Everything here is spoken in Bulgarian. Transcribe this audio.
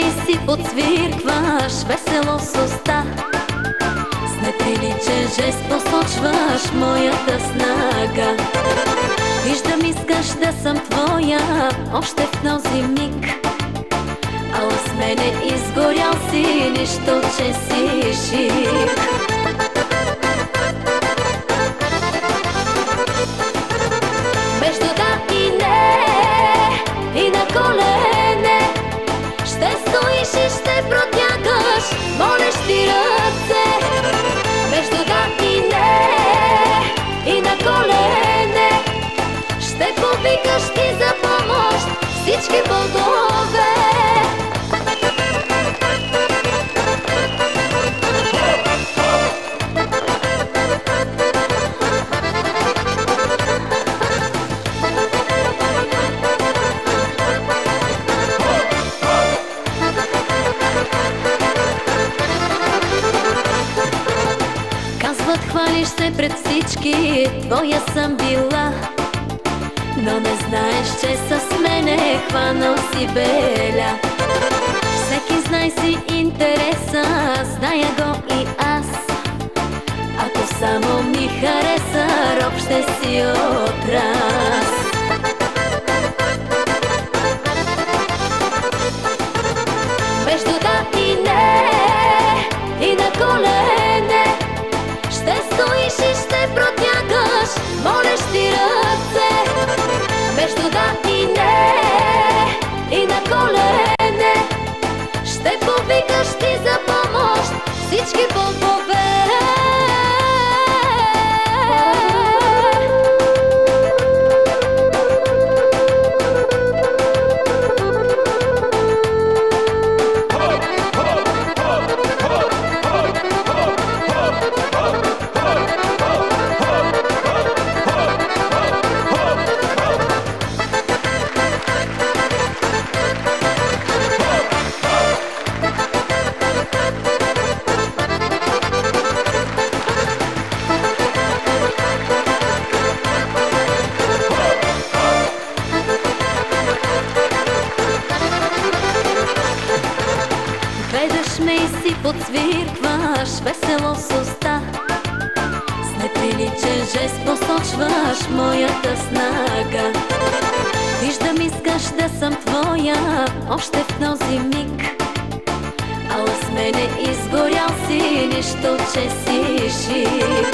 ми си подсвиркваш весело с уста. С неприличен жест посочваш моята снага. Виждам, искаш да съм твоя още в този миг. Ала с мене изгорял си, нищо, че си шик. Между да и не, и на колене ще стоиш и ще протягаш молещи ръце. Между да и не, и на колене ще повикаш ти за помощ всички богове. Казват, хвалиш се пред всички, твоя съм била, но не знаеш, че с мене хванал си беля. Всеки знай си интереса, зная го и аз. Ако само ми хареса, роб ще си отрас. Между да и не, и на колене ще стоиш и ще протягаш молещи ръце. Между да и не, и на колене ще повикаш ти за помощ всички богове. Ведаш ме и си подсвиркваш весело с уста. С неприличен жест посочваш моята снага. Виждам, искаш да съм твоя още в този миг. Ала с мене изгорял си, нищо, че си шик.